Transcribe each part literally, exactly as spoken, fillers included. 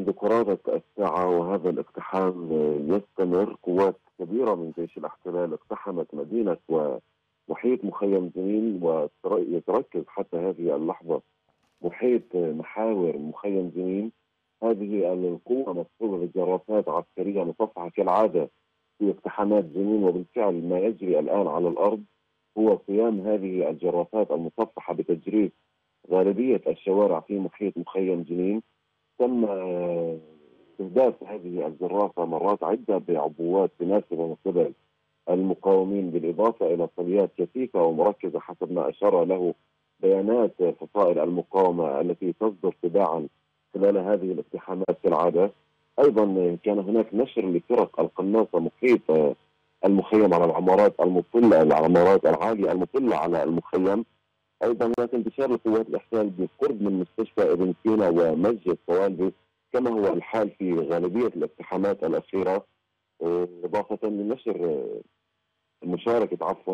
منذ قرابة الساعة وهذا الاقتحام يستمر. قوات كبيرة من جيش الاحتلال اقتحمت مدينة ومحيط مخيم جنين، ويتركز حتى هذه اللحظة محيط محاور مخيم جنين. هذه القوة مصحوبة بجرافات عسكرية مصفحة كالعادة في اقتحامات جنين، وبالفعل ما يجري الآن على الأرض هو قيام هذه الجرافات المصفحة بتجريف غالبية الشوارع في محيط مخيم جنين. تم استهداف هذه الجرافة مرات عدة بعبوات مناسبة من قبل المقاومين، بالإضافة إلى طليات كثيفة ومركزة حسب ما أشار له بيانات فصائل المقاومة التي تصدر تباعا خلال هذه الاقتحامات كالعادة. أيضا كان هناك نشر لفرق القناصة محيط المخيم على العمارات المطلة العمارات العالية المطلة على المخيم. ايضا هناك انتشار لقوات الاحتلال بالقرب من مستشفى ابن سينا ومسجد طوالبي كما هو الحال في غالبيه الاقتحامات الاخيره، اضافه لنشر مشاركه عفوا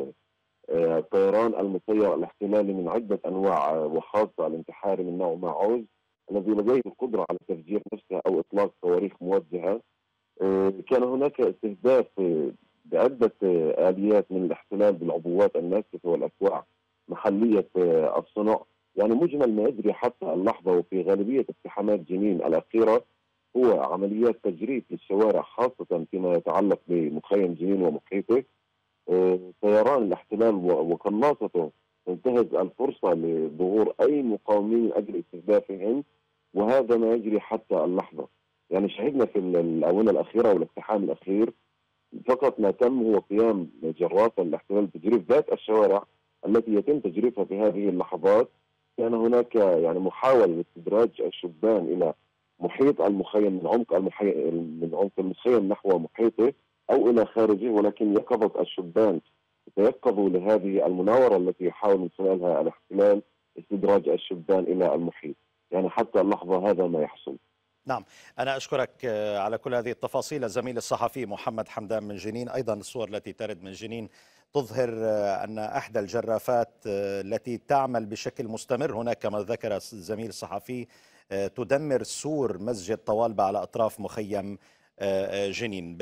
الطيران المسير الاحتلالي من عده انواع، وخاصه الانتحاري من نوع ماعوز الذي لديه القدره على تفجير نفسه او اطلاق صواريخ موجهه. كان هناك استهداف بعده اليات من الاحتلال بالعبوات الناسفه والاكواع محلية الصنع. يعني مجمل ما يجري حتى اللحظة وفي غالبية اقتحامات جنين الأخيرة هو عمليات تجريف للشوارع، خاصة فيما يتعلق بمخيم جنين ومحيطه. طيران الاحتلال وقناصته تنتهز الفرصة لظهور أي مقاومين من أجل استهدافهم، وهذا ما يجري حتى اللحظة. يعني شهدنا في الآونة الأخيرة والاقتحام الأخير فقط ما تم هو قيام جرافة الاحتلال بتجريف ذات الشوارع التي يتم تجريفها في هذه اللحظات. كان هناك يعني محاولة لاستدراج الشبان إلى محيط المخيم من عمق المحي... من عمق المخيم نحو محيطه أو إلى خارجه، ولكن يقظة الشبان تيقظوا لهذه المناورة التي يحاول من خلالها الاحتلال استدراج الشبان إلى المحيط. يعني حتى اللحظة هذا ما يحصل. نعم، أنا أشكرك على كل هذه التفاصيل الزميل الصحفي محمد حمدان من جنين. أيضا الصور التي ترد من جنين تظهر أن أحدى الجرافات التي تعمل بشكل مستمر هناك كما ذكر الزميل الصحفي تدمر سور مسجد طوالبة على أطراف مخيم جنين.